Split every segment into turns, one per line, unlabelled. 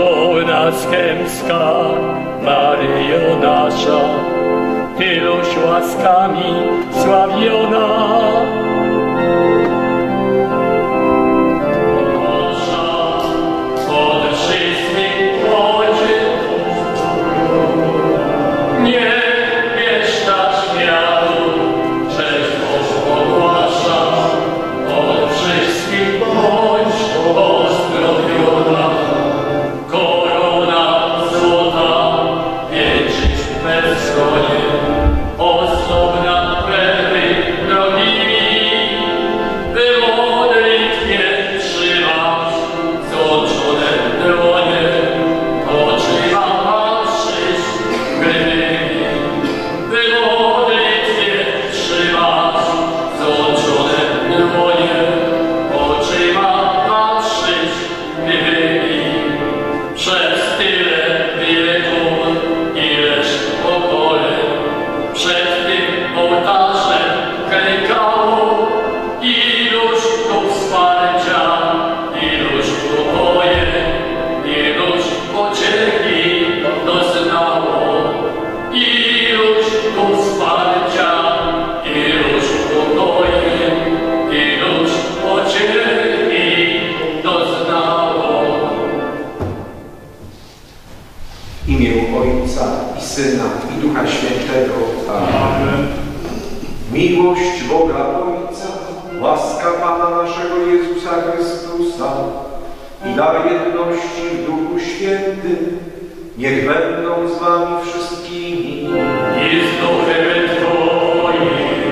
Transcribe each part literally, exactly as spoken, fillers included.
do nas chemska, Maryjo nasza, Tyluś łaskami sławiona.
W imię Ojca i Syna i Ducha Świętego. Amen. Miłość Boga Ojca, łaska Pana naszego Jezusa Chrystusa i dar jedności w Duchu Świętym niech będą z wami wszystkimi.
I z duchem Twoim.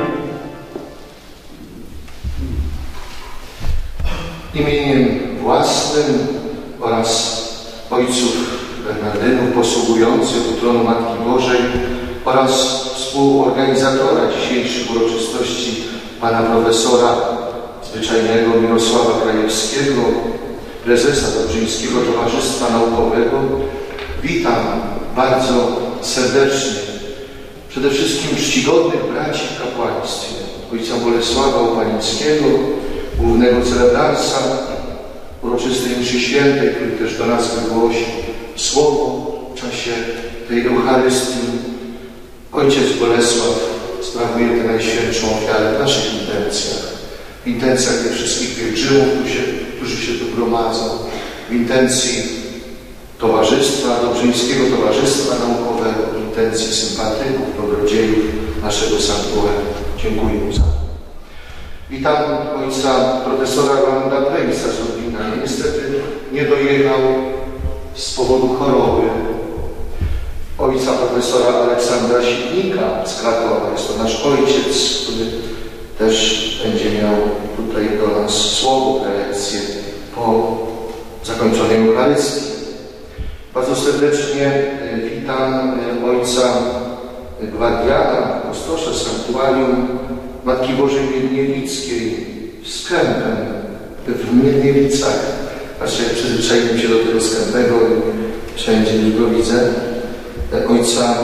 Imieniem własnym oraz ojców Bernardynów posługujących u tronu Matki Bożej oraz współorganizatora dzisiejszych uroczystości pana profesora zwyczajnego Mirosława Krajewskiego, prezesa Dobrzyńskiego Towarzystwa Naukowego, witam bardzo serdecznie przede wszystkim czcigodnych braci w kapłaństwie, ojca Bolesława Opalińskiego, głównego celebransa uroczystej mszy świętej, który też do nas wygłosi słowo w czasie tej Eucharystii. Ojciec Bolesław sprawuje tę najświętszą ofiarę w naszych intencjach, w intencjach tych wszystkich pielgrzymów, którzy się tu gromadzą, w intencji Towarzystwa, Dobrzyńskiego Towarzystwa Naukowego, w intencji sympatyków, dobrodziejów naszego sanktuarium. Dziękuję mu za to. Witam ojca profesora Rolanda Prejsa z Lublina. Niestety nie dojechał z powodu choroby. Ojca profesora Aleksandra Sitnika z Krakowa. Jest to nasz ojciec, który też będzie miał tutaj do nas słowo, prelekcję po zakończonej Eucharystii. Bardzo serdecznie witam ojca gwardiana, apostosza sanktuarium Matki Bożej Miedniewickiej z kępem w Miedniewicach. Właśnie przyzwyczaiłem się do tego skępego i wszędzie już go widzę. Ojca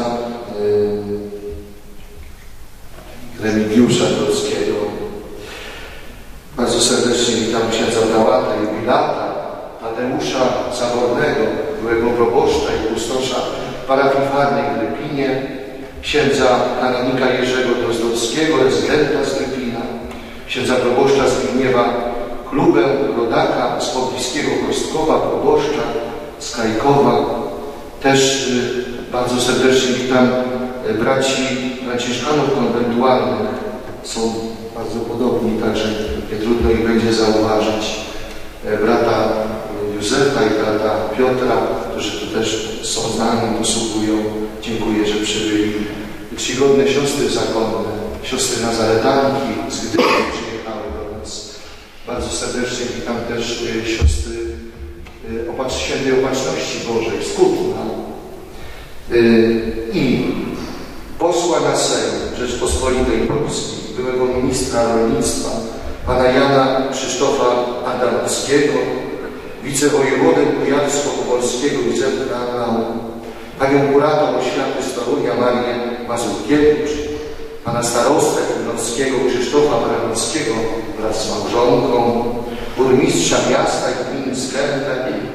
y, Remigiusza Grodzkiego. Bardzo serdecznie witam księdza prałata jubilata Tadeusza Zabornego, byłego proboszcza i kustosza parafii Farnej w Rypinie, księdza kanonika Jerzego Drozdowskiego, rezydenta z Rypina, księdza proboszcza Zbigniewa Klubę, rodaka z pobliskiego Kostkowa, proboszcza z Kajkowa. Też y, bardzo serdecznie witam y, braci franciszkanów konwentualnych. Są bardzo podobni, także nie trudno ich będzie zauważyć. Y, brata Józefa i brata Piotra, którzy tu też są z nami, posługują. Dziękuję, że przybyli. Czcigodne siostry zakonne, siostry nazaretanki z Gdyni przyjechały do nas. Bardzo serdecznie witam też y, siostry y, opacz, Świętej Opatrzności Bożej z Kutna y, i posła na Sejm Rzeczpospolitej Polskiej, byłego ministra rolnictwa, pana Jana Krzysztofa Adamowskiego, wicewojewodę kujawsko-pomorskiego i Zemplanu, panią kurator oświaty z Torunia Marię Mazurkiewicz, pana starostę Królowskiego Krzysztofa Baranowskiego wraz z małżonką, burmistrza miasta i gminy Skępe,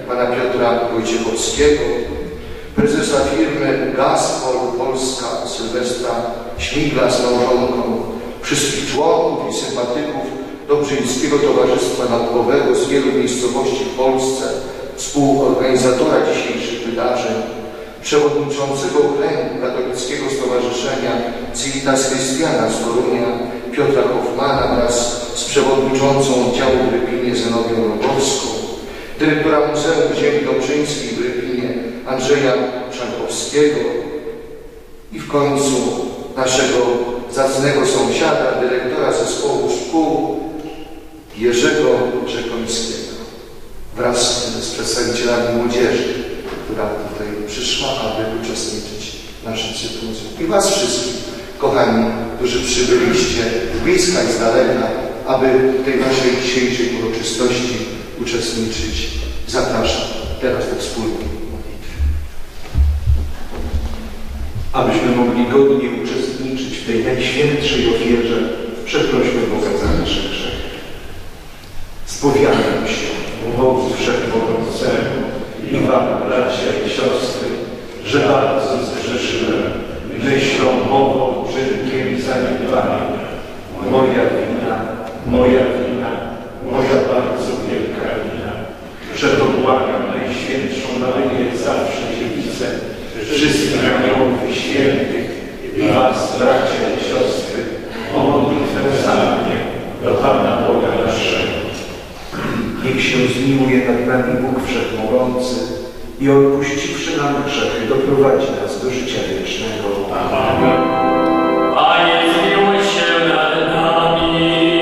pana Piotra Wojciechowskiego, prezesa firmy Gazpol Polska Sylwestra Śmigla z małżonką, wszystkich członków i sympatyków Dobrzyńskiego Towarzystwa Naukowego z wielu miejscowości w Polsce, współorganizatora dzisiejszych wydarzeń, przewodniczącego Kręgu Katolickiego Stowarzyszenia Civitas Christiana z Torunia Piotra Hoffmana wraz z przewodniczącą oddziału w Rypinie Zenobią Rogorską, dyrektora Muzeum Ziemi Dobrzyńskiej w Rypinie Andrzeja Szankowskiego i w końcu naszego zacnego sąsiada, dyrektora zespołu szkół Jerzego Rzekońskiego wraz z przedstawicielami młodzieży, która tutaj przyszła, aby uczestniczyć w naszym sympozjum. I was wszystkich, kochani, którzy przybyliście z bliska i z daleka, aby w tej naszej dzisiejszej uroczystości uczestniczyć. Zapraszam teraz do wspólnej modlitwy.
Abyśmy mogli godnie uczestniczyć w tej najświętszej ofierze, przeprośmy Boga za nasze grzechy. Spowiadam się Bogu Wszechmogącemu i wam, bracia i siostry, że bardzo zgrzeszyłem myślą, mową, czynkiem i zaniedbaniem. Moja wina, moja wina, moja bardzo wielka wina. Przeto błagam Najświętszą Maryję, zawsze Dziewicę, wszystkich aniołów i świętych i was, bracia i siostry, o modlitwę za mnie do Pana Boga naszego. Niech się zmiłuje nad nami Bóg Wszechmogący i odpuściwszy nam grzechy, doprowadzi nas do życia wiecznego. Amen.
Panie, zmiłuj się nad nami.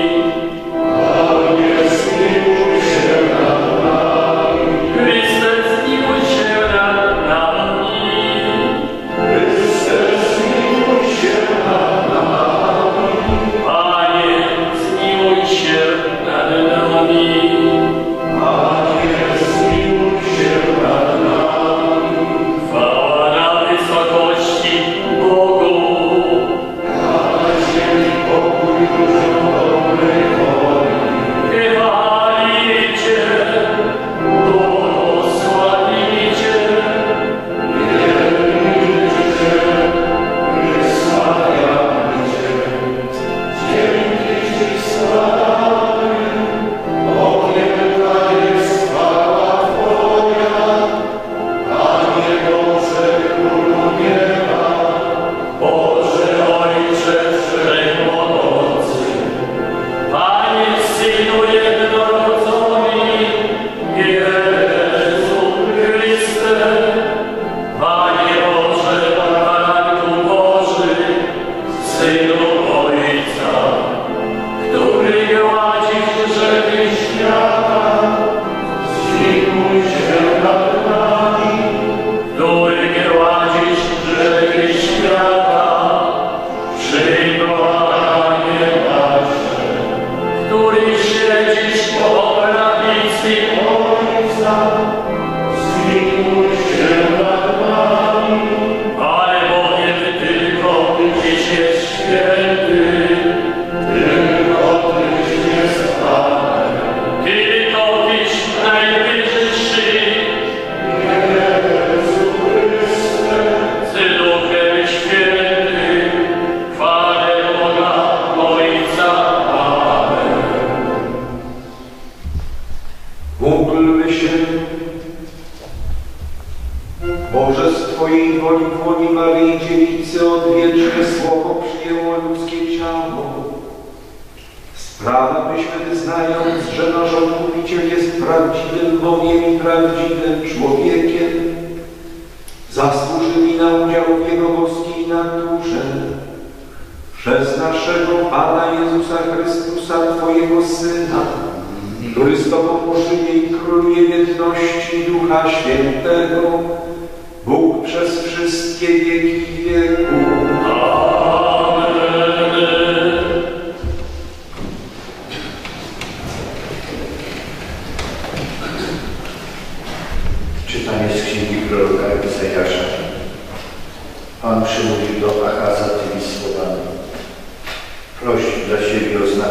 Panie, zmiłuj się nad nami. Chryste, zmiłuj się nad nami. Chryste, zmiłuj się nad nami. Panie, zmiłuj się nad nami.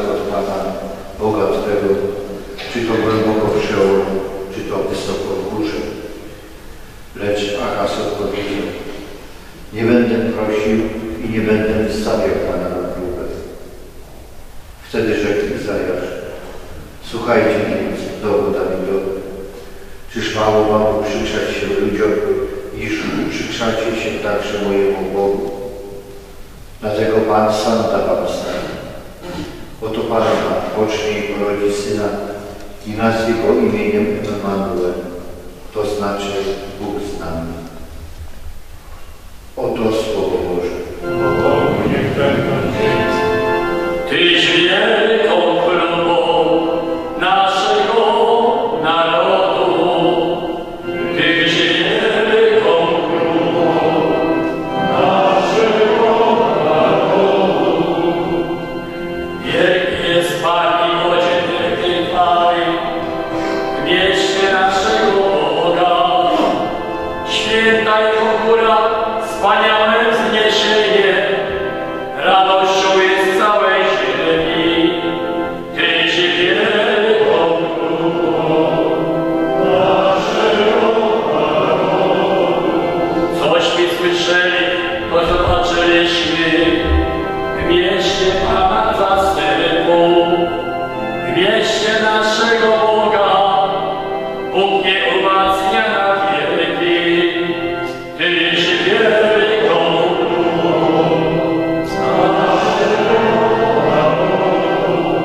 Czy to głęboko w Szeolu, czy to wysoko w górze.
Lecz Achaz odpowiedział: nie będę prosił i nie będę wystawiał Pana na próbę. Wtedy rzekł Izajasz: słuchajcie więc, domu Dawidowy, czyż mało wam uprzykrzać się ludziom, iż uprzykrzacie się także mojemu Bogu? Dlatego Pan sam da wam znak. Oto Panna pocznie i porodzi syna i nazwie go imieniem Emanuel, to znaczy Bóg z nami. Oto Słowo Boże.
O Bogu niech będą dzieci. Tyś wielką chlubą naszego narodu, Tyś wielką chlubą naszego narodu. Wielki jest Pan i godzien wielkiej chwały w mieście naszego Boga. Święta Jego góra, wspaniałe wzniesienie, radością jest całej ziemi. Tyś wielką chlubą naszego narodu. Cośmy słyszeli, to zobaczyliśmy w mieście Pana zastępu, w mieście naszego Boga. Bóg nie umacnia na wieki. Tyś wielką chlubą naszego narodu.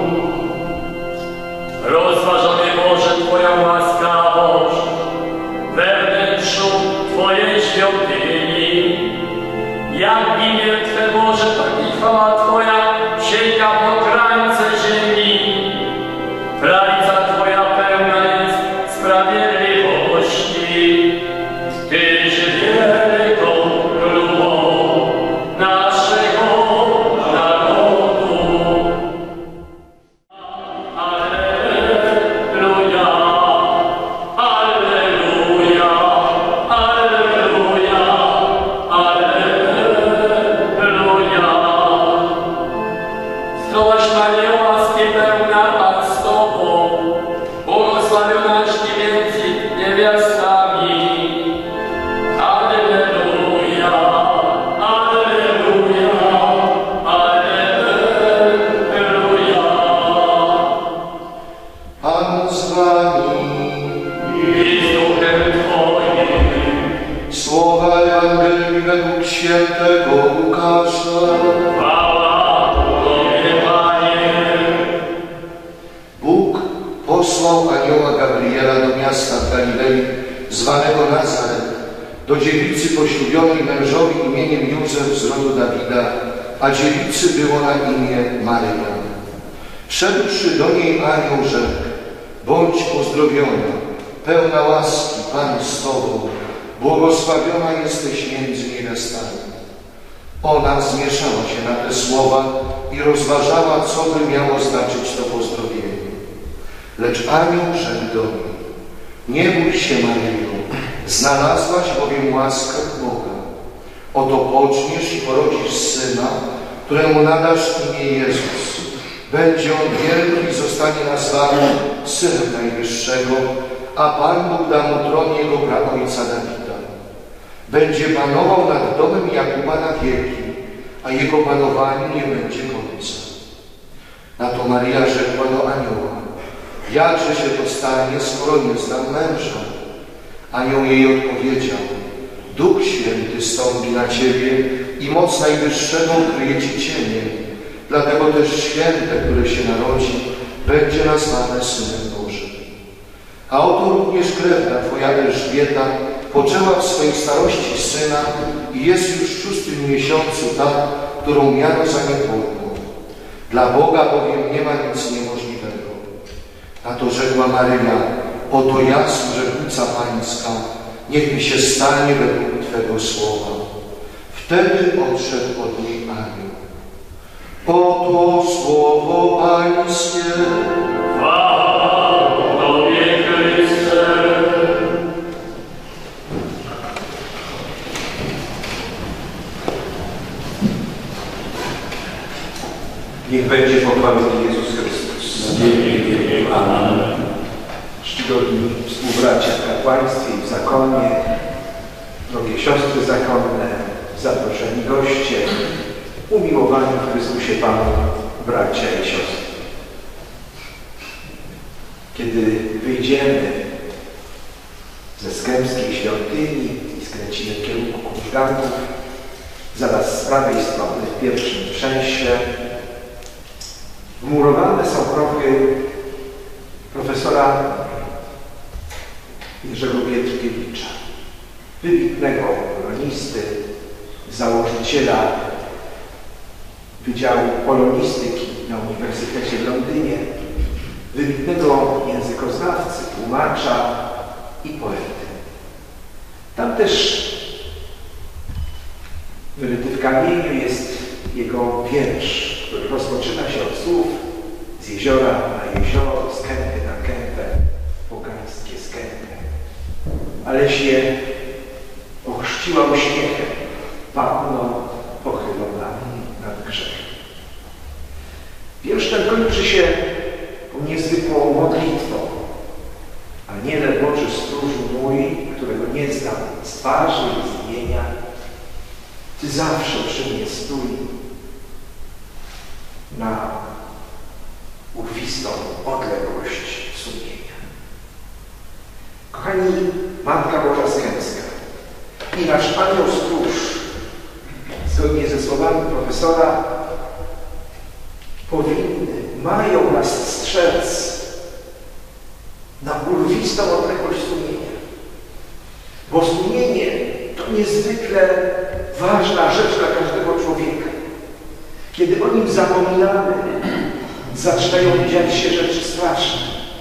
Rozważamy Boże Twoją łaskawość we wnętrzu Twojej świątyni. Jak imię Twe Boże, tak i chwała Twoja sięga po krańce ziemi. Prawica Twoja pełna jest sprawiedliwości. Tyś wielką chlubą naszego narodu. Alleluja, alleluja, alleluja, alleluja. Zdrowaś Maryjo, łaski pełna, Pan z Tobą, błogosławionaś Ty między niewiastami. Alleluja, alleluja, alleluja.
Pan z wami.
I z duchem Twoim.
Słowa Ewangelii według świętego Łukasza.
Chwała Tobie, Panie.
Bóg posłał anioła Gabriela do miasta w Galilei zwanego Nazaret, do dziewicy poślubionej mężowi imieniem Józef z rodu Dawida, a dziewicy było na imię Maryja. Wszedłszy do niej anioł rzekł: bądź pozdrowiona, pełna łaski, Pan z Tobą, błogosławiona jesteś między niewiastami. Ona zmieszała się na te słowa i rozważała, co by miało znaczyć to pozdrowienie. Lecz anioł rzekł do niej: nie bój się, Maryjo, znalazłaś bowiem łaskę od Boga. Oto poczniesz i porodzisz syna, któremu nadasz imię Jezus. Będzie on wielki i zostanie nazwany Synem Najwyższego, a Pan Bóg da mu tron jego praojca Dawida. Będzie panował nad domem Jakuba na wieki, a jego panowaniu nie będzie końca. Na to Maryja rzekła do anioła: jakże się to stanie, skoro nie znam męża? Anioł jej odpowiedział: Duch Święty stąpi na ciebie i moc Najwyższego ukryje ci cienie. Dlatego też święte, które się narodzi, będzie nazwane Synem Bożym. A oto również krewna twoja Elżbieta poczęła w swojej starości syna i jest już w szóstym miesiącu ta, którą miano za niepłodną. Dla Boga bowiem nie ma nic niemożliwego. Na to rzekła Maryja: oto ja, służebnica Pańska, niech mi się stanie według Twego słowa. Wtedy odszedł od niej anioł. Oto słowo Pańskie.
Chwała Tobie, Chryste.
Niech będzie pochwalony Jezus Chrystus.
Amen.
Czcigodni współbracia w kapłaństwie i w zakonie, siostry zakonne, zaproszeni goście, umiłowani w Chrystusie Panu, bracia i siostry. Kiedy wyjdziemy ze Skępskiej świątyni i skręcimy w kierunku Krużganków, zaraz z prawej strony w pierwszym trzęsie wmurowane są prochy profesora Jerzego Pietrkiewicza, wybitnego polonisty, założyciela Wydziału Polonistyki na Uniwersytecie w Londynie, wybitnego językoznawcy, tłumacza i poety. Tam też wyryty w kamieniu jest jego wiersz, który rozpoczyna się od słów: z jeziora na jezioro, z kępy na kępę, pogańskie skępy. Aleś je ochrzciła uśmiechem, panną pochylonami nad grzechem. Wiersz ten kończy się niezwykłą modlitwą. Aniele Boży stróżu mój, którego nie znam z twarzy i z imienia, Ty zawsze przy mnie stój na urwistą odległość sumienia. Kochani, Matka Boża Skępska i nasz Anioł Stróż, zgodnie ze słowami profesora, powinny, mają nas strzec na urwistą odległość sumienia. Bo sumienie to niezwykle ważna rzecz dla każdego człowieka. Kiedy o nim zapominamy, zaczynają dziać się rzeczy straszne.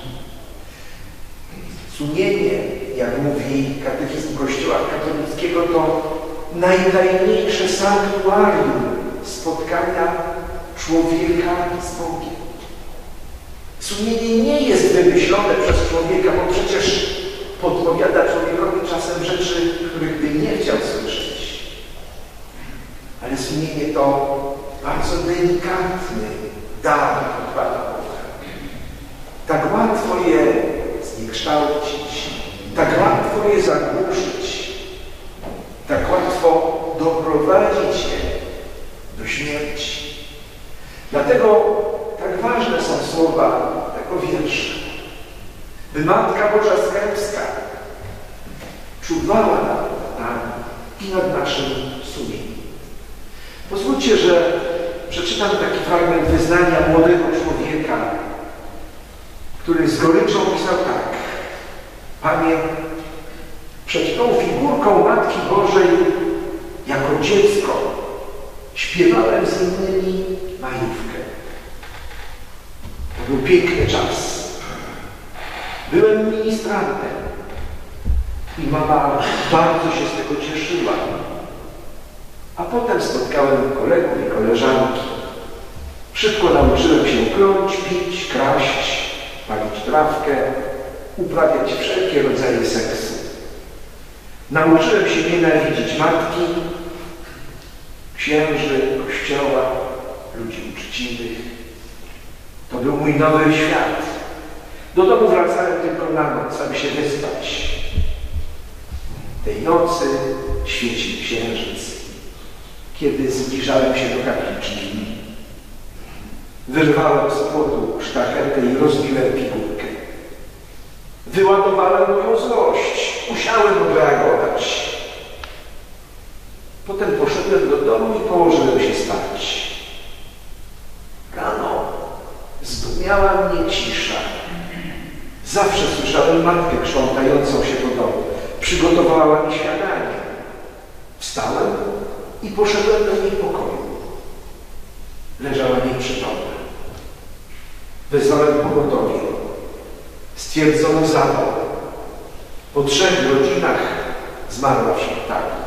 Sumienie, jak mówi katechizm Kościoła katolickiego, to najtajemniejsze sanktuarium spotkania człowieka z Bogiem. Sumienie nie jest wymyślone przez człowieka, bo przecież podpowiada człowiekowi czasem rzeczy, których by nie chciał słyszeć. Ale sumienie to bardzo delikatny dar od Pana Boga. Tak łatwo je zniekształcić, tak łatwo je zagłuszyć, tak łatwo doprowadzić je do śmierci. Dlatego tak ważne są słowa tego wiersza, by Matka Boża Skępska czuwała nad nami i nad naszym sumieniem. Pozwólcie, że przeczytam taki fragment wyznania młodego człowieka, który z goryczą pisał tak: Panie, przed tą figurką Matki Bożej jako dziecko śpiewałem z innymi majówkę. To był piękny czas. Byłem ministrantem i mama bardzo się z tego cieszyła. A potem spotkałem kolegów i koleżanki. Szybko nauczyłem się kląć, pić, kraść, palić trawkę, uprawiać wszelkie rodzaje seksu. Nauczyłem się nienawidzić matki, księży, kościoła, ludzi uczciwych. To był mój nowy świat. Do domu wracałem tylko na noc, aby się wyspać. Tej nocy świecił księżyc, kiedy zbliżałem się do kapliczki. Wyrwałem z płotu sztachetę i rozbiłem pigułkę. Wyładowałem moją złość. Musiałem odreagować. Potem poszedłem do domu i położyłem się spać. Rano zdumiała mnie cisza. Zawsze słyszałem matkę krzątającą się po domu. Przygotowała mi śniadanie. Wstałem i poszedłem do jej pokoju. Leżała nieprzytomna. Wezwałem pogotowie. Stwierdzono zawał. Po trzech godzinach zmarła w szpitalu.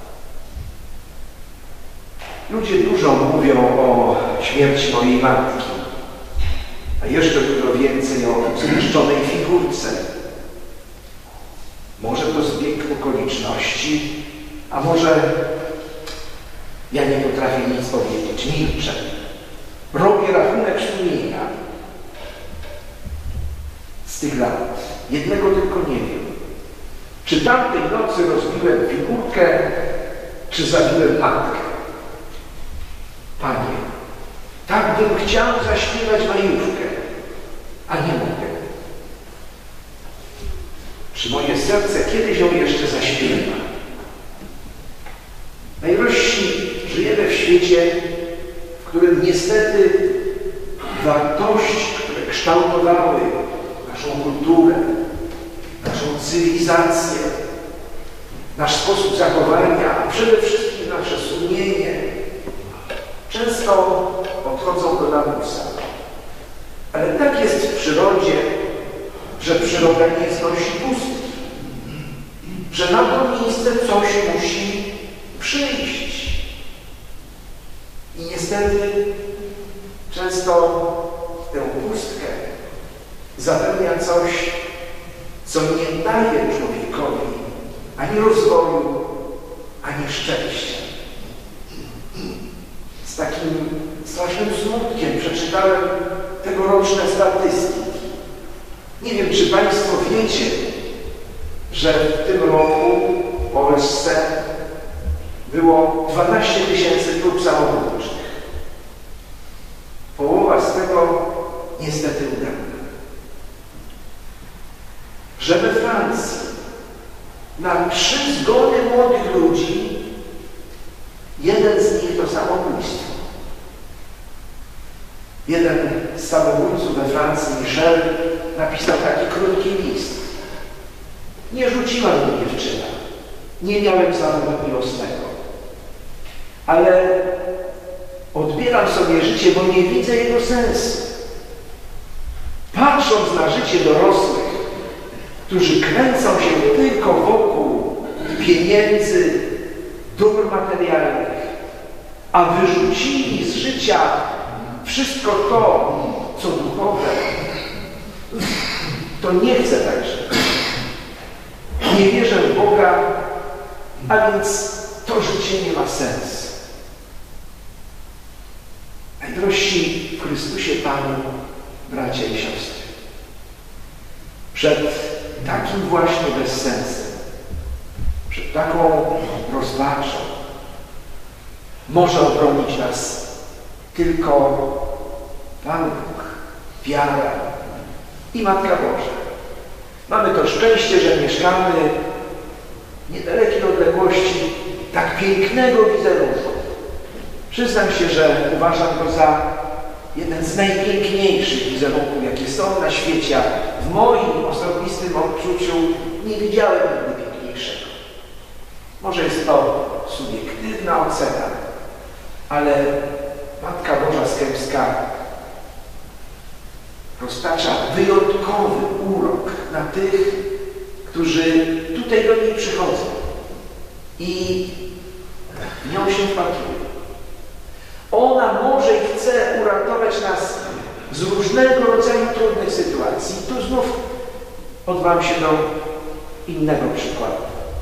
Ludzie dużo mówią o śmierci mojej matki, a jeszcze dużo więcej o zniszczonej figurce. Może to zbieg okoliczności, a może ja nie potrafię nic powiedzieć, milczę. Robię rachunek sumienia z tych lat. Jednego tylko nie wiem.
Czy tamtej nocy rozbiłem figurkę, czy zabiłem matkę? Panie, tak bym chciał zaśpiewać majówkę, a nie mogę. Czy moje serce kiedyś ją jeszcze zaśpiewa? Najdrożsi, żyjemy w świecie, w którym niestety wartości, które kształtowały naszą kulturę, naszą cywilizację, nasz sposób zachowania, a przede wszystkim nasze sumienie, często odchodzą do lamusa. Ale tak jest w przyrodzie, że przyroda nie znosi pustki, że na to miejsce coś musi przyjść. I niestety często tę pustkę zapełnia coś, co nie daje człowiekowi ani rozwoju, ani szczęścia. Z takim strasznym smutkiem przeczytałem tegoroczne statystyki. Nie wiem, czy Państwo wiecie, że w tym roku w Polsce było dwanaście tysięcy prób samobójczych. Połowa z tego niestety udana. Że we Francji na trzy zgony młodych ludzi jeden z nich to samobójstwo. Jeden z samobójców we Francji, Michel, napisał taki krótki list. Nie rzuciła mnie dziewczyna. Nie miałem zawodu miłosnego. Ale odbieram sobie życie, bo nie widzę jego sensu. Patrząc na życie dorosłych, którzy kręcą się tylko wokół pieniędzy, dóbr materialnych, a wyrzucili z życia wszystko to, co duchowe, to nie chcę tak żyć. Nie wierzę w Boga, a więc to życie nie ma sensu. Najdrożsi w Chrystusie Panu, bracia i siostry, przed takim właśnie bezsensem, przed taką rozpaczą może obronić nas tylko Pan Bóg, wiara i Matka Boża. Mamy to szczęście, że mieszkamy w niedalekiej odległości tak pięknego wizerunku. Przyznam się, że uważam go za jeden z najpiękniejszych wizerunków, jakie są na świecie. W moim osobistym odczuciu nie widziałem nigdy piękniejszego. Może jest to subiektywna ocena, ale Matka Boża Skępska roztacza wyjątkowy urok na tych, którzy tutaj do niej przychodzą i w nią się wpatrują. Ona może i chce uratować nas z różnego rodzaju trudnych sytuacji. Tu znów odwołam się do innego przykładu.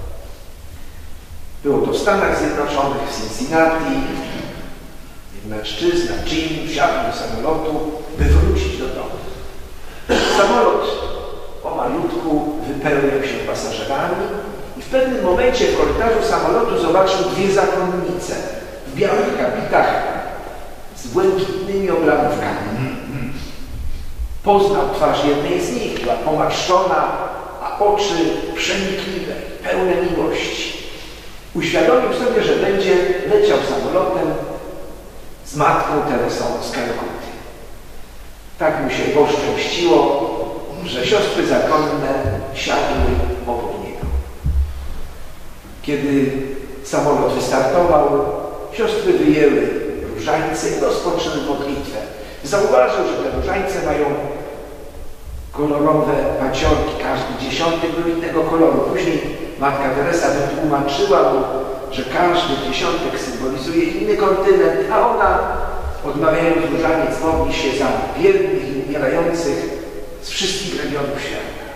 Było to w Stanach Zjednoczonych, w Cincinnati. Mężczyzna, Jim, wsiadł do samolotu, by wrócić do domu. Samolot pomalutku wypełniał się pasażerami i w pewnym momencie w korytarzu samolotu zobaczył dwie zakonnice w białych kapitach z błękitnymi oblamówkami. Poznał twarz jednej z nich, była pomarszczona, a oczy przenikliwe, pełne miłości. Uświadomił sobie, że będzie leciał samolotem z Matką Teresą z Kalkuty. Tak mu się poszczęściło, że siostry zakonne siadły obok niego. Kiedy samolot wystartował, siostry wyjęły różańce i rozpoczęły modlitwę. Zauważył, że te różańce mają kolorowe paciorki, każdy dziesiąty był innego koloru. Później Matka Teresa wytłumaczyła mu, że każdy dziesiątek symbolizuje inny kontynent, a ona, odmawiając różaniec, modli się za biednych i umierających z wszystkich regionów świata.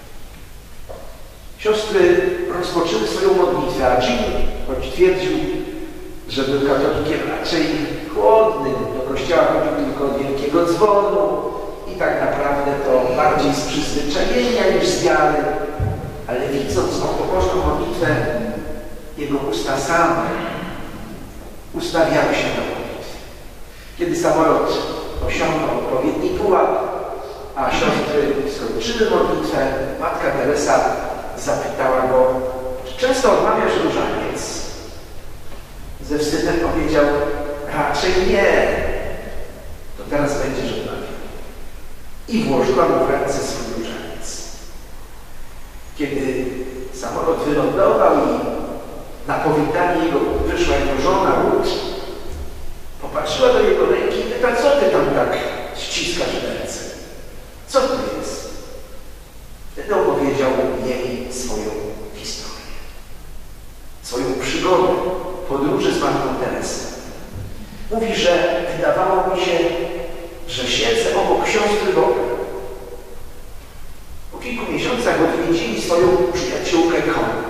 Siostry rozpoczęły swoją modlitwę, a Jim, choć twierdził, że był katolikiem raczej chłodnym, do kościoła chodził tylko od wielkiego dzwonu i tak naprawdę to bardziej z przyzwyczajenia niż z wiary, ale widząc tą pobożną modlitwę, jego usta same ustawiały się na modlitwę. Kiedy samolot osiągnął odpowiedni pułap, a siostry skończyły modlitwę, matka Teresa zapytała go, czy często odmawiasz różaniec? Ze wstydem powiedział, raczej nie. To teraz będziesz odmawiał. I włożyła mu w ręce swój różaniec. Kiedy samolot wylądował i na powitanie jego wyszła jego żona Ruth, popatrzyła do jego ręki i pyta, co ty tam tak ściskasz ręce? Co to jest? Wtedy opowiedział jej swoją historię, swoją przygodę podróży z matką Teresą. Mówi, że wydawało mi się, że siedzę obok siostry Boga. Po kilku miesiącach odwiedzili swoją przyjaciółkę Connie.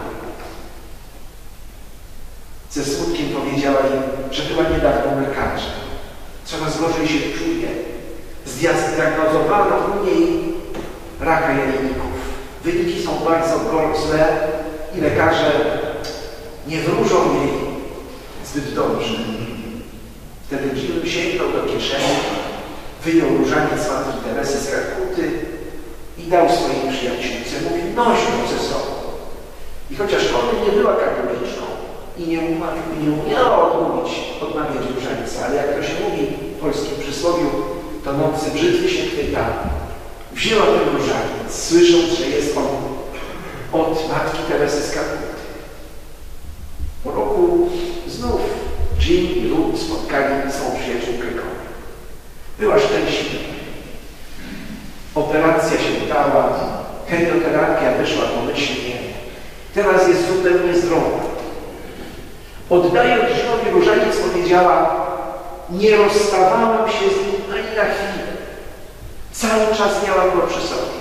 Ze smutkiem powiedziała im, że była niedawno u lekarza. Coraz gorzej się czuje. Zdiagnozowano u niej raka jajników. Wyniki są bardzo złe i lekarze nie wróżą jej zbyt dobrze. Wtedy Jim sięgnął do kieszeni, wyjął różaniec matki Teresy z Kalkuty i dał swojej przyjaciółce. Mówi, noś go ze sobą. I chociaż ona nie była katoliczką i nie, nie umiała odmówić, odmawiać różańca, ale jak to się mówi w polskim przysłowiu, to nocy brzytwy się chwyta. Wzięła ten różaniec, słysząc, że jest on od matki Teresy z Kalkuty. Po roku znów Jim i Ruth spotkali swą przyjaciółkę Connie. Była szczęśliwa. Operacja się udała, chemioterapia wyszła pomyślnie. Teraz jest zupełnie zdrowa. Oddając Jimowi różaniec powiedziała, nie rozstawałam się z nim ani na chwilę. Cały czas miałam go przy sobie.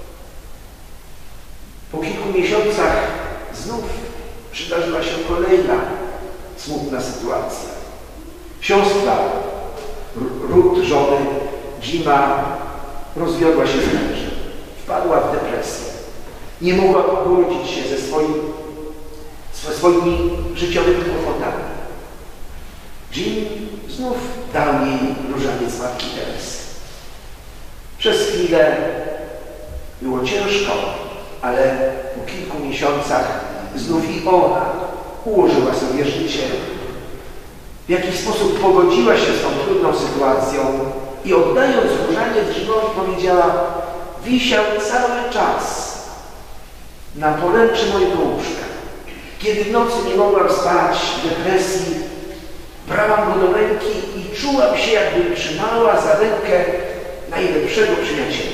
Po kilku miesiącach znów przydarzyła się kolejna smutna sytuacja. Siostra Ruth, żony Jima, rozwiodła się z mężem. Wpadła w depresję. Nie mogła pogodzić się ze, swoim, ze swoimi życiowymi kłopotami. Jim znów dał jej różaniec matki Teresy. Przez chwilę było ciężko, ale po kilku miesiącach znów i ona ułożyła sobie życie. W jakiś sposób pogodziła się z tą trudną sytuacją i oddając różaniec Jimowi powiedziała, wisiał cały czas na poręczy mojego łóżka. Kiedy w nocy nie mogłam spać w depresji, brałam go do ręki i czułam się, jakby trzymała za rękę najlepszego przyjaciela.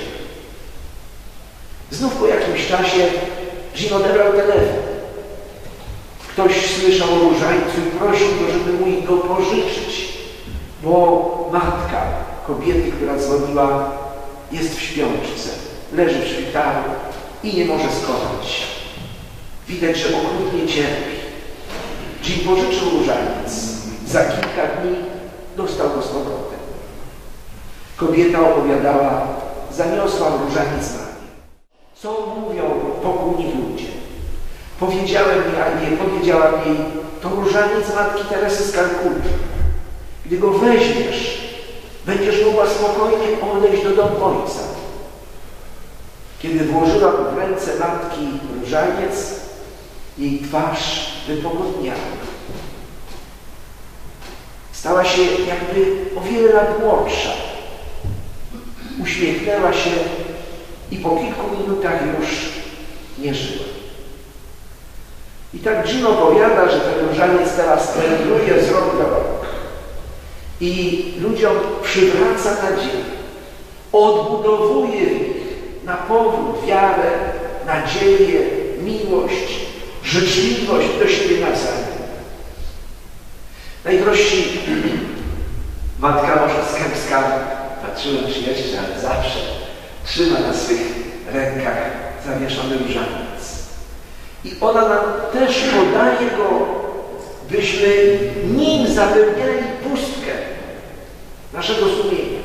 Znów po jakimś czasie Jim odebrał telefon. Ktoś słyszał o różańcu i prosił go, żeby mu go pożyczyć, bo matka kobiety, która dzwoniła, jest w śpiączce, leży w szpitalu i nie może skończyć. Widać, że okrutnie cierpi. Jim pożyczył różaniec. Za kilka dni dostał go z powrotem. Kobieta opowiadała, zaniosłam różaniec na mnie. Co mówią pokójni ludzie? Powiedziałem jej, powiedziałam jej, to różaniec matki Teresy z Kalkuty. Gdy go weźmiesz, będziesz mogła spokojnie odejść do domu ojca. Kiedy włożyła w ręce matki różaniec, jej twarz wypogodniała. Stała się jakby o wiele lat młodsza. Uśmiechnęła się i po kilku minutach już nie żyła. I tak Jim opowiada, że ten różaniec teraz wędruje z rąk do rąk i ludziom przywraca nadzieję, odbudowuje w nich na powrót wiarę, nadzieję, miłość, życzliwość do siebie nawzajem. Najdrożsi matka Moszewska, patrzyłem czy jeszcze, ale zawsze trzyma na swych rękach zawieszony różaniec. I ona nam też podaje go, byśmy nim zapełniali pustkę naszego sumienia.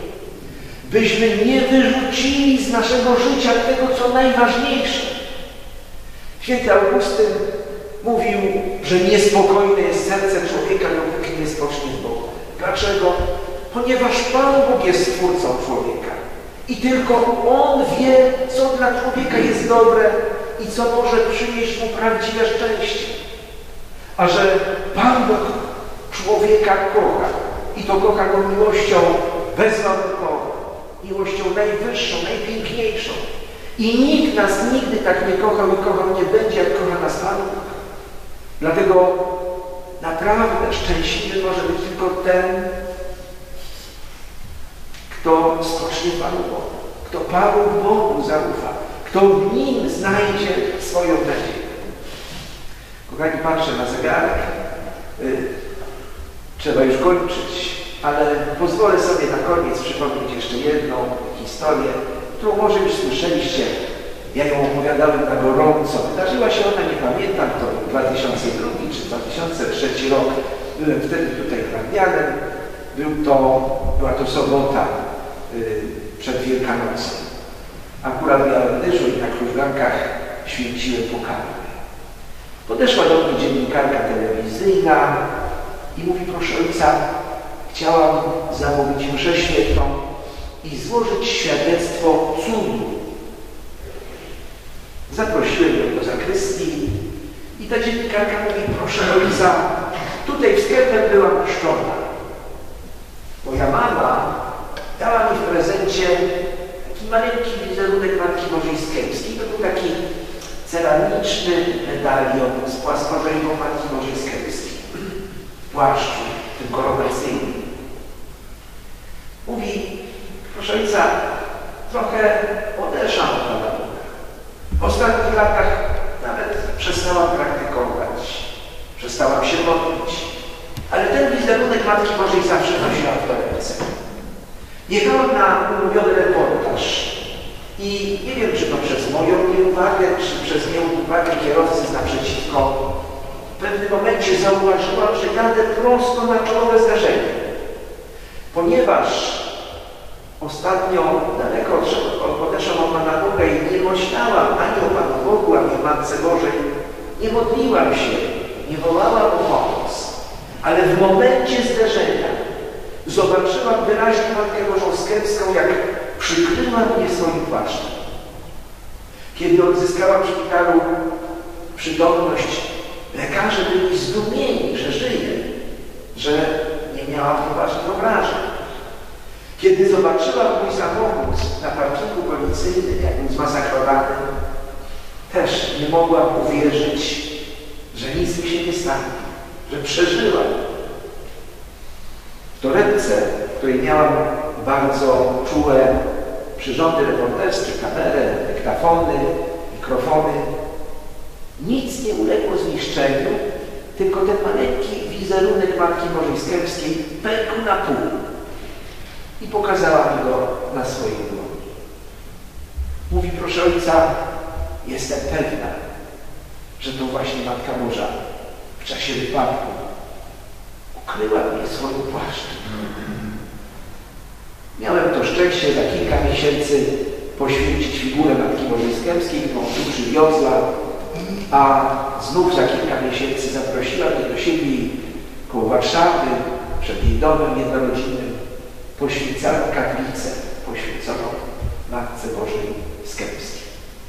Byśmy nie wyrzucili z naszego życia tego, co najważniejsze. Święty Augustyn mówił, że niespokojne jest serce człowieka, dopóki nie spocznie z Bogiem. Dlaczego? Ponieważ Pan Bóg jest Stwórcą człowieka. I tylko On wie, co dla człowieka jest dobre i co może przynieść mu prawdziwe szczęście. A że Pan Bóg człowieka kocha i to kocha go miłością bezwarunkową, miłością najwyższą, najpiękniejszą. I nikt nas nigdy tak nie kochał i kochał nie będzie, jak kocha nas Pan Bóg. Dlatego naprawdę szczęśliwy może być tylko ten, kto spocznie Panu Bogu, kto Panu Bogu zaufa, kto w Nim znajdzie swoją nadzieję. Kochani, patrzę na zegarek. Yy, trzeba już kończyć, ale pozwolę sobie na koniec przypomnieć jeszcze jedną historię, którą może już słyszeliście. Ja ją opowiadałem na gorąco. Wydarzyła się ona, nie pamiętam, to był dwa tysiące drugi czy dwa tysiące trzeci rok. Byłem wtedy tutaj hrabianem. Był to, była to sobota yy, przed Wielkanocą. Akurat miałem dyżur i na krużgankach święciłem pokarmy. Podeszła do mnie dziennikarka telewizyjna i mówi: proszę ojca, chciałam zamówić mszę świętą i złożyć świadectwo cudu. Zaprosiłem ją do zakrystii i ta dziennikarka mówi: proszę ojca, tutaj w sklepie byłam chrzczona. Moja mama dała mi w prezencie taki maleńki wizerunek Matki Bożej z Kępskiej. To był taki ceramiczny medalion z płaskorzeźbą Matki Bożej z Kępskiej w płaszczu, tym koronacyjnym. Mówi: proszę ojca, trochę odeszłam od Pana Boga. W ostatnich latach nawet przestałam praktykować, przestałam się modlić, ale ten wizerunek Matki Bożej zawsze nosiłam w torebce. Jechałam na umówiony reportaż i nie wiem, czy to przez moją nieuwagę, czy przez nieuwagę kierowcy z naprzeciwko, w pewnym momencie zauważyłam, że jadę prosto na czołowe zdarzenie. Ponieważ ostatnio daleko odeszłam od Pana Boga i nie myślałam ani o Panu Bogu, ani o Matce Bożej, nie modliłam się, nie wołałam o pomoc. Ale w momencie zderzenia zobaczyłam wyraźnie Matkę Bożą z Kępską, jak przykryła mnie swoim płaszczem. Kiedy odzyskałam w szpitalu przytomność, lekarze byli zdumieni, że żyję, że nie miałam poważnych obrażeń. Kiedy zobaczyłam mój samochód na parkingu policyjnym, jak był zmasakrowany, też nie mogłam uwierzyć, że nic mi się nie stało, że przeżyłam. W torebce, w której miałam bardzo czułe przyrządy reporterskie, kamerę, dyktafony, mikrofony, nic nie uległo zniszczeniu, tylko ten maleńki wizerunek Matki Bożej z Kępskiej pękł na pół i pokazała mi go na swojej dłoni. Mówi: proszę ojca, jestem pewna, że to właśnie Matka Boża w czasie wypadku ukryła mnie swoim płaszczem. Miałem to szczęście za kilka miesięcy poświęcić figurę Matki Bożej z Kępskiej, którą tu przywiozła, a znów za kilka miesięcy zaprosiła mnie do siebie koło Warszawy, przed jej domem jednorodzinnym, poświęcała kaplicę poświęconą Matce Bożej z Kępskiej.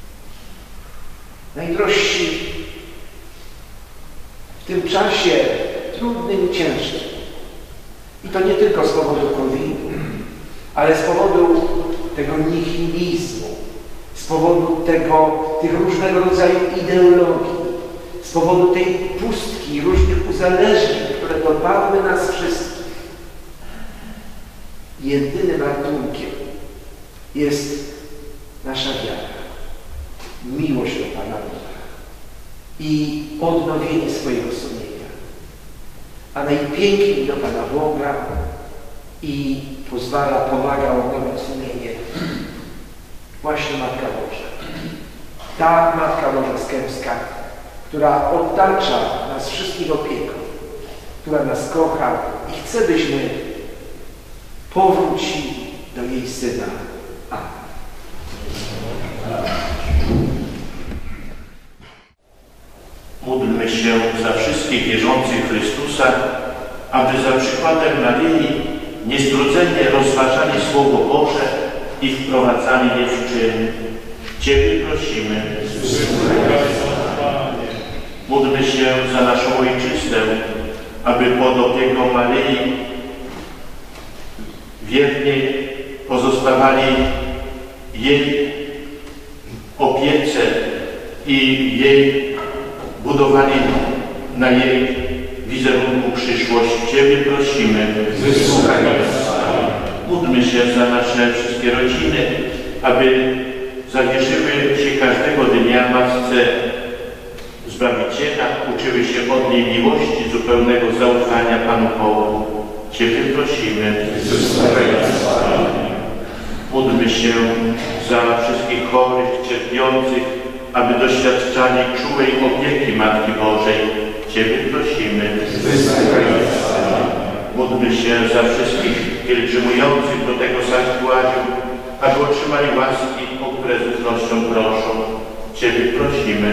Najdrożsi, w tym czasie trudnym i ciężkim, i to nie tylko z powodu kowida, ale z powodu tego nihilizmu, z powodu tego, tych różnego rodzaju ideologii, z powodu tej pustki, różnych uzależnień, które dopadły nas wszystkich. Jedynym ratunkiem jest nasza wiara, miłość do Pana Boga i odnowienie swojego sumienia. A najpiękniej do Pana Boga i pozwala, pomaga odnowić sumienie właśnie Matka Boża. Ta Matka Boża z Kępska, która otacza nas wszystkich opieką, która nas kocha i chce, byśmy powrócili do jej Syna. Amen.
Módlmy się za wszystkich wierzących Chrystusa, aby za przykładem Maryi niestrudzenie rozważali Słowo Boże i wprowadzali je w czyn. Ciebie prosimy. Módlmy się za naszą Ojczyznę, aby pod opieką Maryi wiernie pozostawali jej opiece i jej budowali na jej wizerunku przyszłość. Ciebie prosimy. Módlmy się za nasze wszystkie rodziny, aby zawierzyły się każdego dnia Matce Zbawiciela, uczyły się od niej miłości, zupełnego zaufania Panu Bogu. Ciebie prosimy. Módlmy się za wszystkich chorych, cierpiących, aby doświadczali czułej opieki Matki Bożej. Ciebie prosimy. Módlmy się za wszystkich pielgrzymujących do tego sanktuarium, aby otrzymali łaski, o które z ufnością proszą. Ciebie prosimy.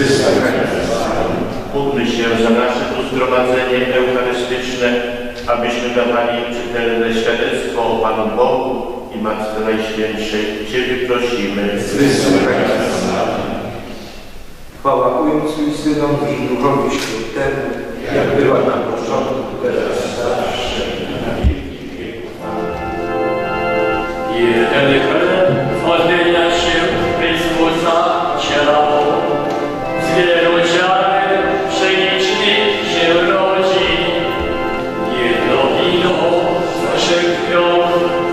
Módlmy się za nasze tu zgromadzenie eucharystyczne, abyśmy dawali czytelne świadectwo o Panu Bogu i Matce Najświętszej. Ciebie prosimy.
Chwała Ojcu i Synowi i Duchowi Świętemu, jak była na początku, teraz zawsze, na wieki wieków.
Jeden chleb odmienia się Chrystusa ciało. Z wielu ziaren pszeniczny się rodzi. Jedno wino z naszych krwią.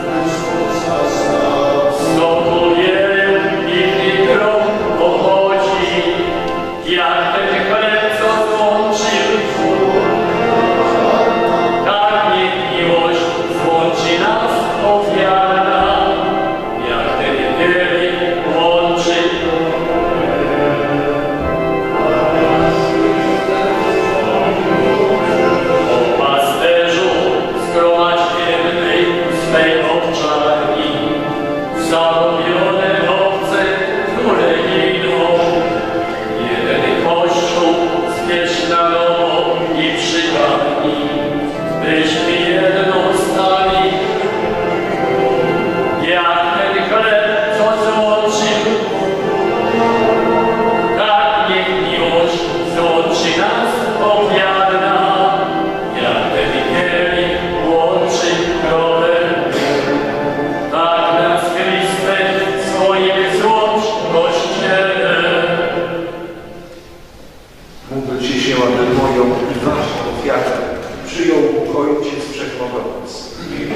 Z stołu wielu inny grom pochodzi. Jak ten chleb, co złączył, tak niech miłość złączy nas ofiara, jak ten wielki łączy. O pasterzu zgromadźmy swej owczarni, zarobione owce, które giną. Jeden Kościół zbierz na nowo i przygarnij, byśmy jedno stali. Jak ten chleb, co złączył, tak niech miłość złączy nas ofiarna, jak ten kielich łączy krowę. Tak nas Chryste swoim złącz Kościele.
Módlcie się, aby moją i waszą ofiarę przyjął Bóg Ojciec Wszechmogący.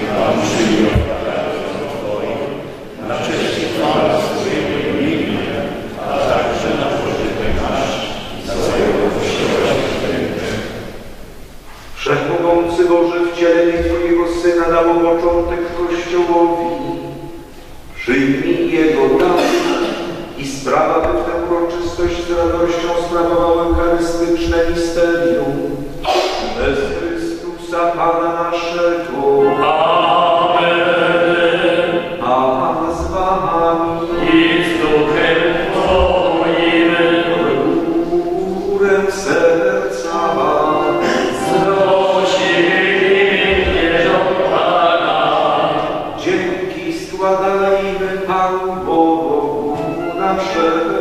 Na cześć i chwałę swojego imienia, a także na pożytek nasz i całego Kościoła Świętego.
Wszechmogący Boże, wcielenie Twojego Syna dało początek Kościołowi. Przyjmij Jego dar i sprawa, by w tę uroczystość z radością sprawował eucharystyczne misterium. Bez Chrystusa Pana naszego.
Amen.
A Pan z Wami.
I z duchem Twoim.
Górę serca
Znosimy do Pana.
dzięki składajmy Panu Bogu naszemu.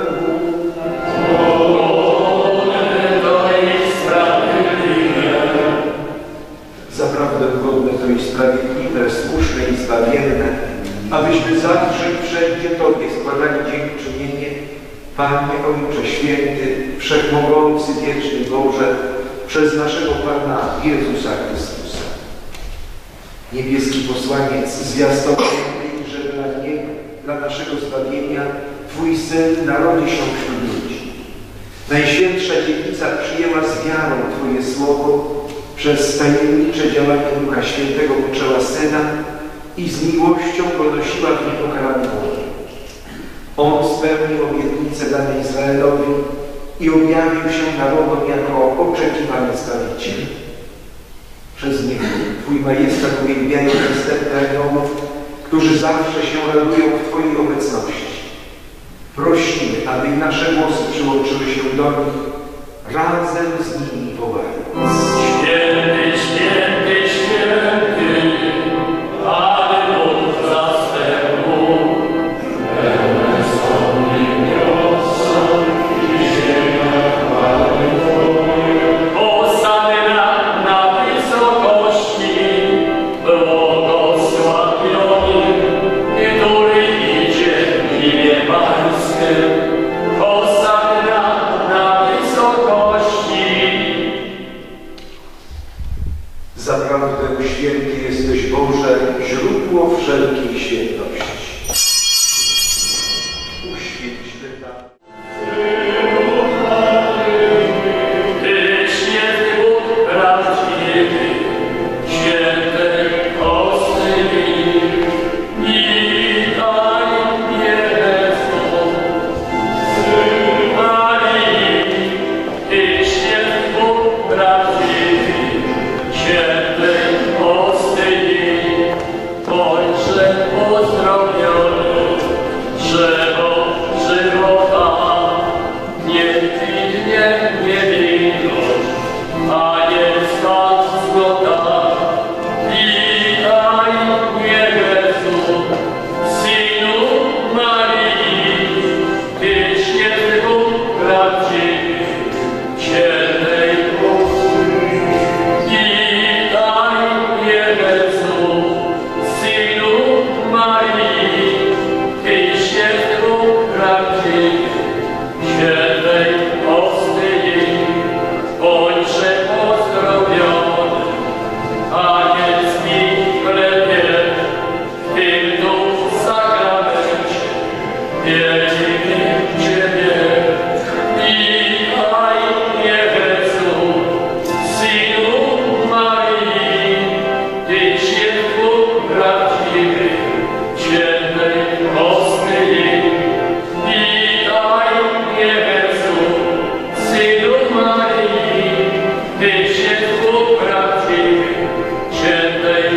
To jest sprawiedliwe.
Zaprawdę godne to i sprawiedliwe, słuszne i zbawienne, abyśmy zawsze i wszędzie Tobie składali dziękczynienie, Panie Ojcze Święty, Wszechmogący, Wieczny Boże, przez naszego Pana Jezusa Chrystusa. Niebieski posłaniec zwiastował, że dla Niego, dla naszego zbawienia, Twój Syn narodzi się wśród ludzi. Najświętsza Dziewica przyjęła z wiarą Twoje słowo, przez tajemnicze działanie Ducha Świętego poczęła Syna i z miłością go nosiła w niepokalany Boże. On spełnił obietnicę dane Izraelowi i objawił się narodom jako oczekiwany Zbawiciel. Przez Niego Twój majestat uwielbiają następne aniołów, którzy zawsze się radują w Twojej obecności. Prosimy, aby nasze głosy przyłączyły się do nich
razem z nimi wołając:
Święty, święty, święty, Pan Bóg zastępu, pełne są niebiosa i ziemia chwały Twojej. Hosanna na wysokości, błogosławiony, który idzie w imię Pańskie. Hosanna na wysokości.
Zaprawdę święty jesteś, Boże, źródło wszelkiej świętości. Uświęć Ty
Ty święty Bóg prawdziwy, święty Ostyni, i daj Jezu. Marii, Ty święty Bóg prawdziwy, święty Ostyni, bądźże pozdrowiony, drzewo żywota, niewinnie niewinność, a jest ta zgoda. Witaj, Jezu, Synu Marii, Ty święty Bóg prawdziwy, świętej Ostyni. Witaj, Jezu, Synu Marii, Ty święty Bóg prawdziwy, świętej Ostyni, bądźże pozdrowiony, a jest mi chlebie, w tym tu sakramencie, wielbimy Ciebie. Witaj, Jezu, Synu Marii, Ty święty Bóg prawdziwy, świętej Ostyni. Witaj, Jezu, Synu Marii, Ty święty Bóg prawdziwy, świętej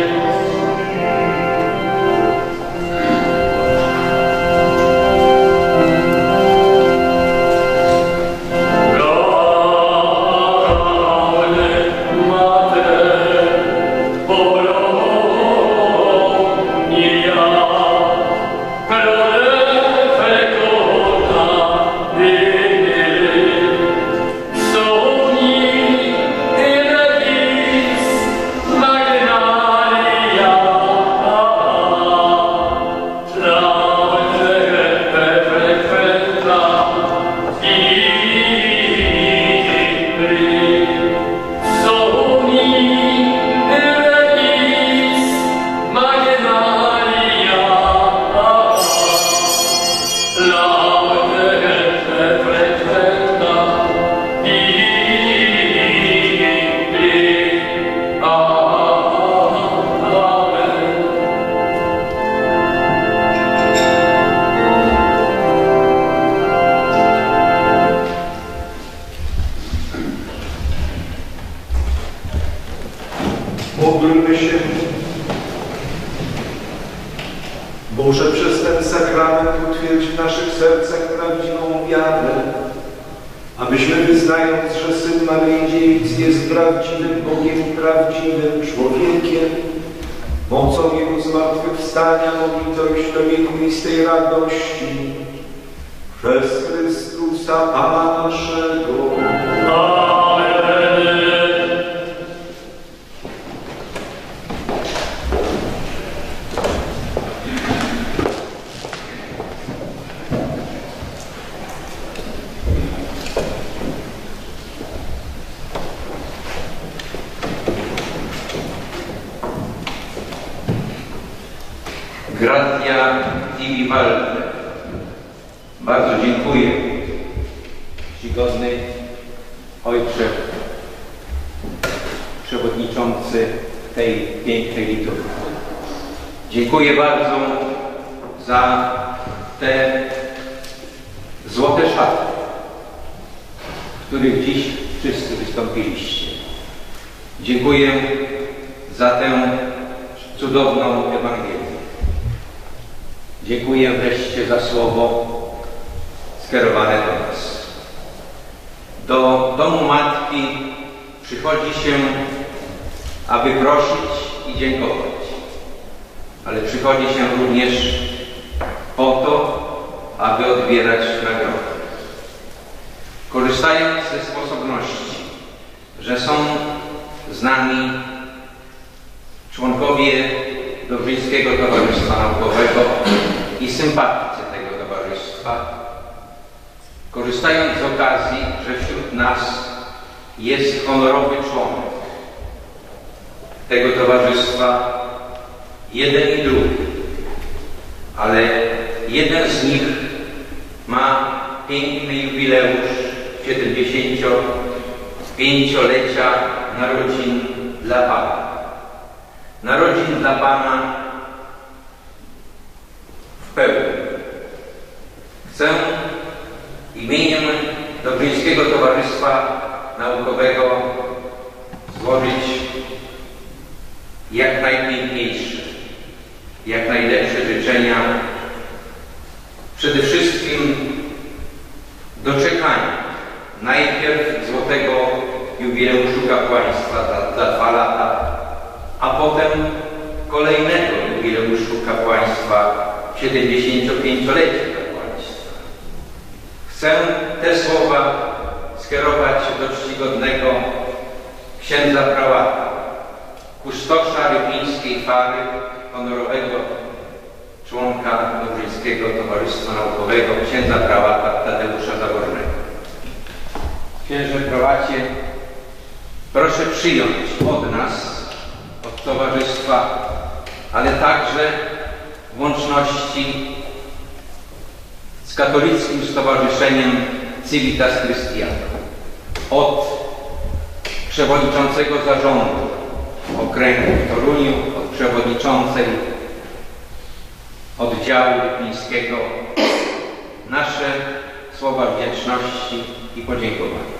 Módlmy się. Boże, przez ten sakrament utwierdź w naszych sercach prawdziwą wiarę, abyśmy wyznając, że Syn Maryi Dziewic jest prawdziwym Bogiem i prawdziwym człowiekiem, mocą Jego zmartwychwstania mogli dojść do wiekuistej radości przez Chrystusa Pana naszego.
Gratia Tibi Valte. Bardzo dziękuję, czcigodny Ojcze Przewodniczący tej pięknej liturgii. Dziękuję bardzo za te złote szaty, w których dziś wszyscy wystąpiliście. Dziękuję za tę cudowną Ewangelię. Dziękuję wreszcie za słowo skierowane do nas. Do domu matki przychodzi się, aby prosić i dziękować, ale przychodzi się również po to, aby odbierać nagrody. Korzystając ze sposobności, że są z nami członkowie Dobrzyńskiego Towarzystwa Naukowego i sympatycy tego towarzystwa, korzystając z okazji, że wśród nas jest honorowy członek tego towarzystwa, jeden i drugi, ale jeden z nich ma piękny jubileusz siedemdziesięciopięciolecia narodzin dla Pana. Narodzin dla Pana w pełni. Chcę imieniem Dobrzyńskiego Towarzystwa Naukowego złożyć jak najpiękniejsze, jak najlepsze życzenia, przede wszystkim doczekania najpierw złotego jubileuszu kapłaństwa za, za dwa lata, a potem kolejnego jubileuszu kapłaństwa siedemdziesięciopięciolecia kapłaństwa. Chcę te słowa skierować do czcigodnego księdza prałata, kustosza Rypińskiej Fary, honorowego członka Dobrzyńskiego Towarzystwa Naukowego, księdza prałata Tadeusza Zabornego. Księże prałacie, proszę przyjąć od nas, od Towarzystwa, ale także w łączności z Katolickim Stowarzyszeniem Civitas Christiana, od przewodniczącego zarządu okręgu w Toruniu, od przewodniczącej oddziału rypińskiego, nasze słowa wdzięczności i podziękowania.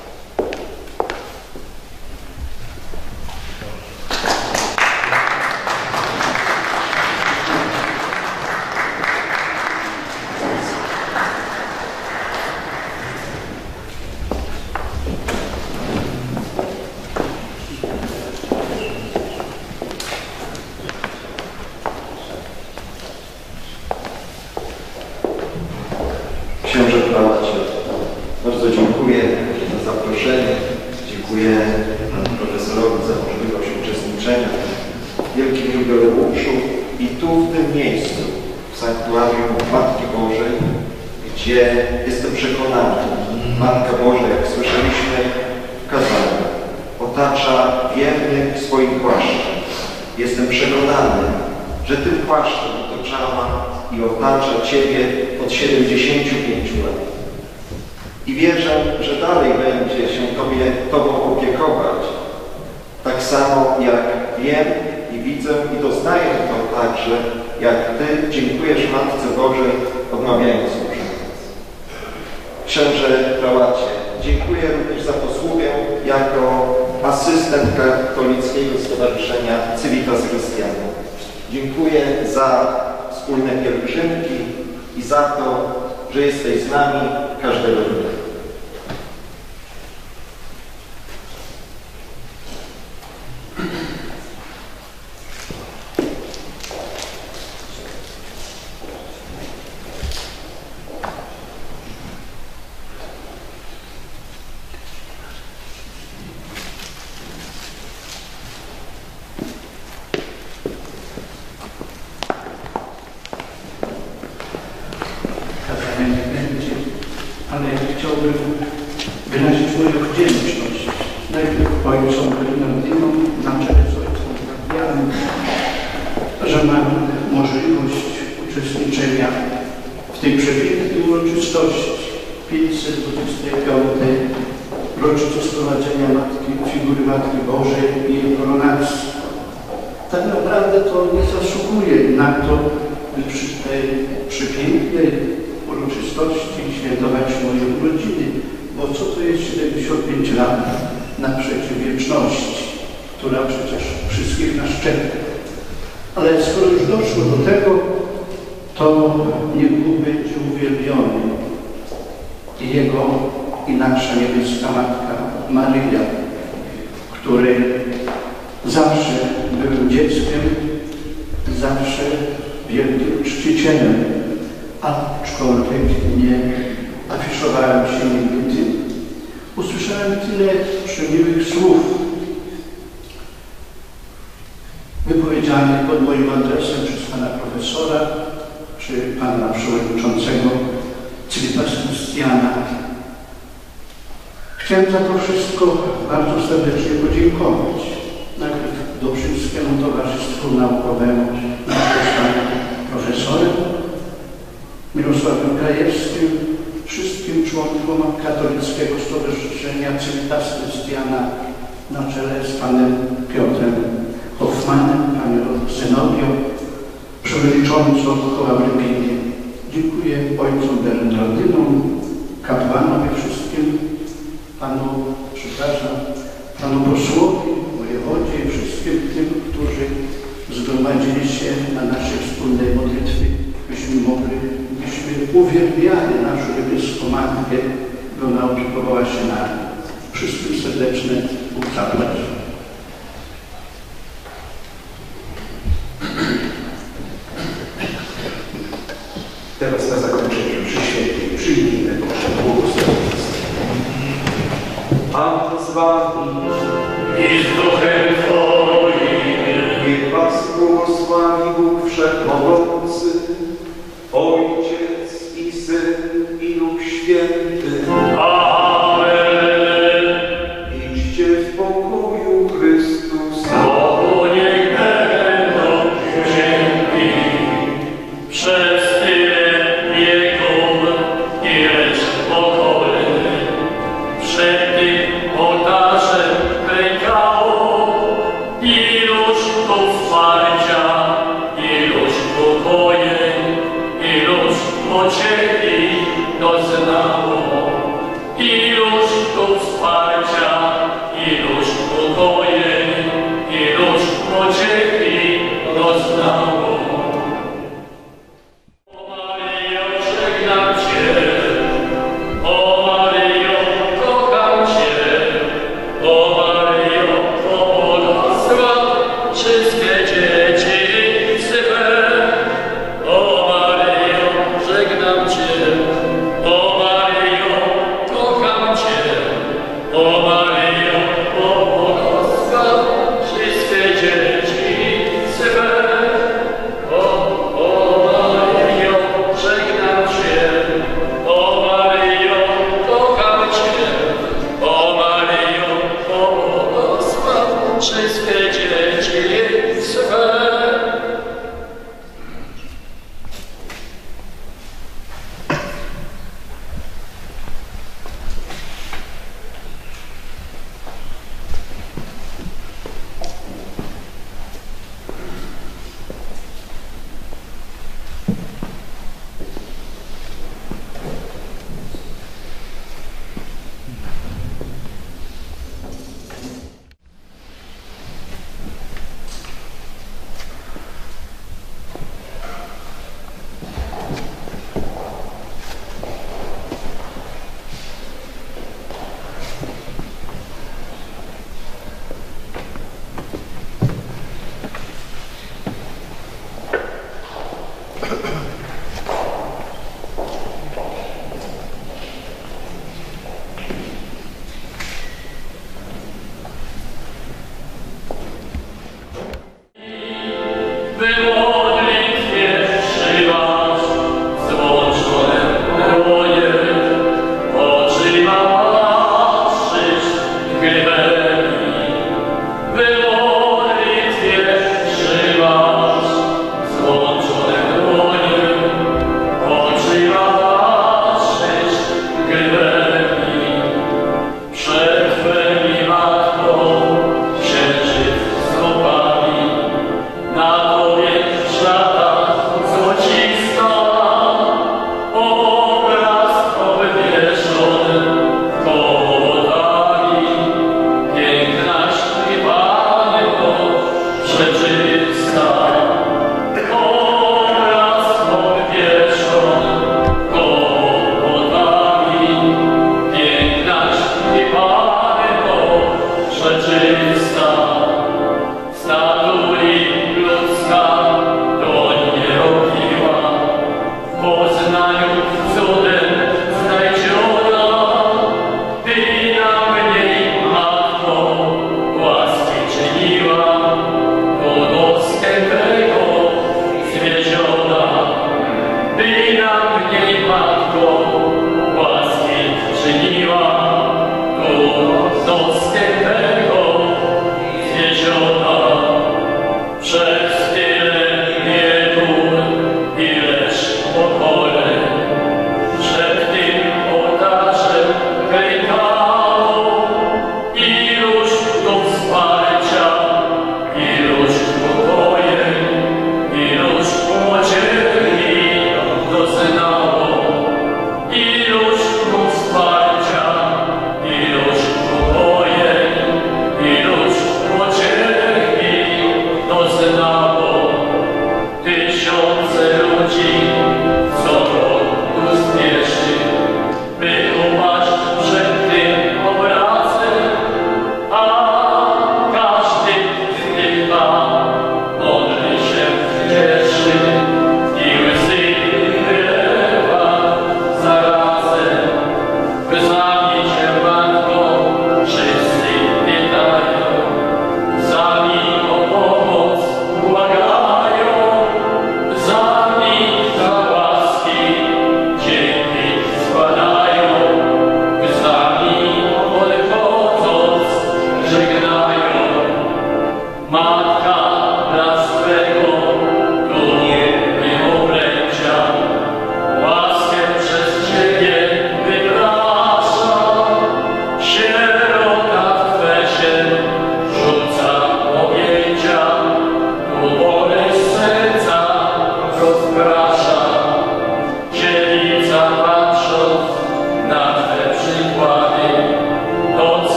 Księże prałacie, bardzo dziękuję za zaproszenie, dziękuję panu profesorowi za możliwość uczestniczenia w wielkim jubileuszu i tu w tym miejscu, w sanktuarium Matki Bożej, gdzie jestem przekonany, Matka Boża, jak słyszeliśmy w kazaniu, otacza wiernych swoim płaszczem. Jestem przekonany, że tym płaszczem otoczała i otacza Ciebie od siedemdziesięciu pięciu lat. I wierzę, że dalej będzie się Tobie, Tobą opiekować, tak samo jak wiem i widzę i doznaję to także, jak Ty dziękujesz Matce Bożej, odmawiając różaniec. Księże prałacie, dziękuję również za posługę jako asystent Katolickiego Stowarzyszenia Civitas Christiana. Dziękuję za wspólne pielgrzymki i za to, że jesteś z nami każdego dnia.
Ale chciałbym wyrazić moją wdzięczność najpierw ojcom Bernardynom, na czele z ojcem Fabianem, że mam możliwość uczestniczenia w tej przepięknej uroczystości pięćset dwudziestej piątej rocznicy sprowadzenia Matki, figury Matki Bożej i jej koronacji. Tak naprawdę to nie zasługuje na to, by przy tej przepięknej uroczystości świętować moje urodziny, bo co to jest siedemdziesiąt pięć lat naprzeciw wieczności, która przecież wszystkich nas czeka. Ale skoro już doszło do tego, to niech Bóg będzie uwielbiony i Jego i nasza niebieska Matka Maryja, który zawsze był dzieckiem, zawsze wielkim czcicielem, aczkolwiek nie afiszowałem się nigdy tym. Usłyszałem tyle przemiłych słów wypowiedzianych pod moim adresem przez pana profesora czy pana przewodniczącego Cyritas Krystiana. Chciałem za to wszystko bardzo serdecznie podziękować. Najpierw Dobrzyńskiemu Towarzystwu Naukowemu na panu profesorem, Mirosławowi Krajewskim, wszystkim członkom Katolickiego Stowarzyszenia Cyritas Krystiana na czele z panem Piotrem Hoffmanem, panią Zenobią, przewodniczącą Koła w Rypinie. Dziękuję ojcom Bernardynom, kapłanowi wszystkim, panu, przepraszam, panu posłowi, wojewodzie i wszystkim tym, którzy zgromadzili się na naszej wspólnej modlitwie, byśmy mogli, byśmy uwielbiali naszą niebieską Matkę, by ona opiekowała się nami. Wszystkim serdeczne zapraszam.
Teraz na zakończenie przy świętej przyjmijmy Boże błogosławieństwo. Pan z wami
i z duchem Twoim.
Niech was błogosławi Bóg Wszechmogący, Ojciec i Syn i Duch Święty.
Amen.
Idźcie w pokoju Chrystusa.
Bogu niech będą dzięki przez tyle wieków i lecz pokoleń. Przed tym ołtarzem klękało iluż tu wsparcia, iluż pokojeń, iluż pociechy doznało. Iluż tu wsparcia, iluż pokojeń, iluż pociechy doznało. O Maryjo, żegnam Cię, o Maryjo, kocham Cię, o Maryjo, pobłogosław wszystkie dzieci swe. O Maryjo, żegnam Cię, o Maryjo, kocham Cię, o Maryjo, pobłogosław wszystkie dzieci swe. O, o Maryjo, żegnam Cię, o Maryjo, kocham Cię, o Maryjo, pobłogosław wszystkie dzieci swe. Na tobie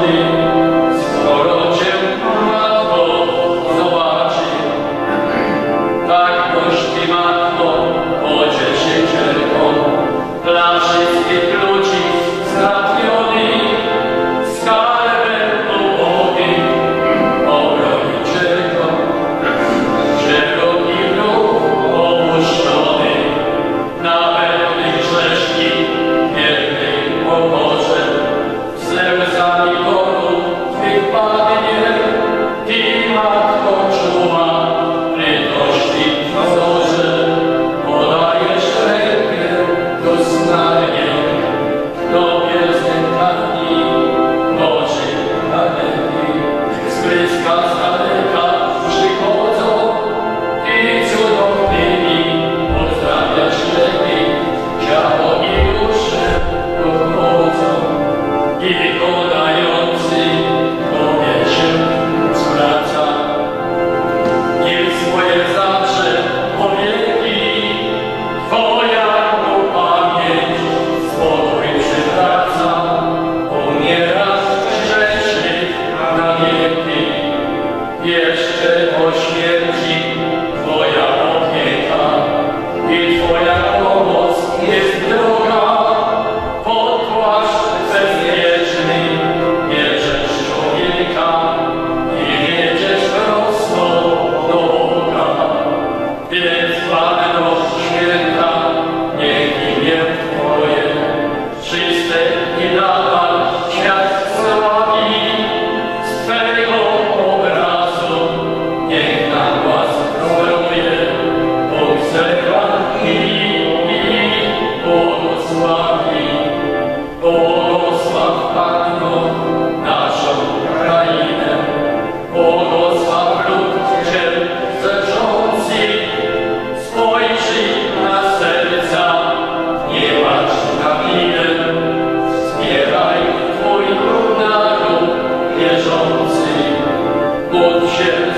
Bóg się